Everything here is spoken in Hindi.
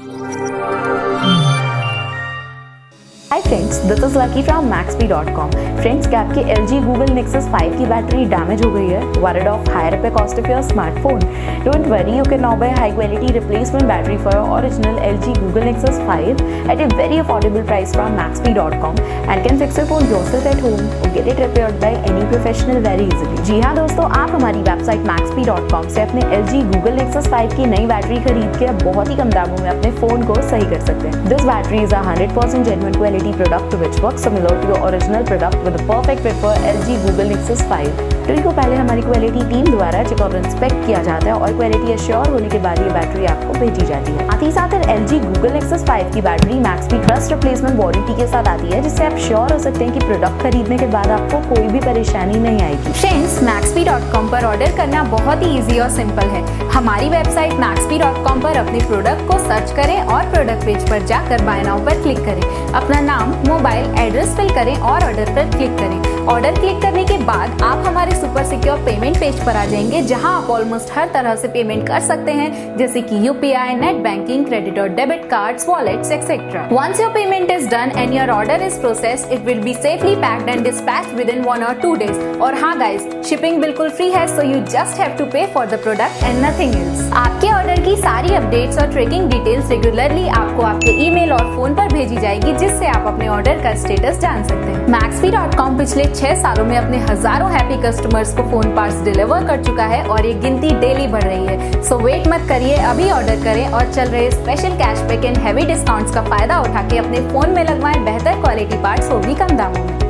Hi friends, this is Lucky from Maxbhi.com. Friends, क्या आपकी LG Google Nexus 5 की बैटरी डैमेज हो गई है? Worried of higher repair cost of your smartphone? Don't worry, you can now buy high quality replacement battery for your original LG Google Nexus 5 at a very affordable price from Maxbhi.com and can fix your phone yourself at home or get it repaired by any professional very easily. जी हाँ दोस्तों, आप हमारी वेबसाइट Maxbhi.com से अपने LG Google Nexus 5 की नई बैटरी खरीद के बहुत ही कम दामों में अपने फोन को सही कर सकते हैं. This battery is a 100% genuine quality product which works similar to your original product with a perfect fit for LG Google Nexus 5. Battery को पहले हमारी क्वालिटी टीम द्वारा चेक और इंस्पेक्ट किया जाता है और क्वालिटी एश्योर होने के बाद ये बैटरी आपको भेजी जाती है. साथ ही साथ LG Google Nexus 5 की battery Maxbhi trust replacement warranty के साथ आती है, जिससे आप श्योर हो सकते हैं कि प्रोडक्ट खरीदने के बाद आपको कोई भी परेशानी नहीं आएगी. फ्रेंड्स, Maxbhi.com पर ऑर्डर करना बहुत ही इजी और सिंपल है. हमारी वेबसाइट Maxbhi.com पर अपने प्रोडक्ट को सर्च करें और प्रोडक्ट पेज पर जाकर बाय नाउ पर क्लिक करें. अपना नाम, मोबाइल एड्रेस फिल करें और ऑर्डर पर क्लिक करें. ऑर्डर क्लिक करने के बाद आप हमारे सुपर सिक्योर पेमेंट पेज पर आ जाएंगे, जहां आप ऑलमोस्ट हर तरह से पेमेंट कर सकते हैं, जैसे कि यूपीआई, नेट बैंकिंग, क्रेडिट और debit cards, wallets etcetera. Once your payment is done and your order is processed, it will be safely packed and dispatched within 1 or 2 days. और हाँ गाइस, शिपिंग बिल्कुल फ्री है, so you just have to pay for the product and nothing else. आपके ऑर्डर की सारी अपडेट्स और ट्रैकिंग डिटेल्स रेगुलरली आपको आपके ईमेल और फोन पर भेजी जाएगी, जिससे आप अपने ऑर्डर का स्टेटस जान सकते हैं. Maxbhi.com पिछले 6 सालों में अपने हजारों हैप्पी कस्टमर्स को फोन पार्ट्स डिलीवर कर चुका है और ये गिनती डेली बढ़ रही है. सो वेट मत करिए, अभी ऑर्डर करें और चल रहे special cashback and heavy discounts का फायदा उठा के अपने फोन में लगवाएं बेहतर क्वालिटी पार्ट्स, वो भी कम दामों में.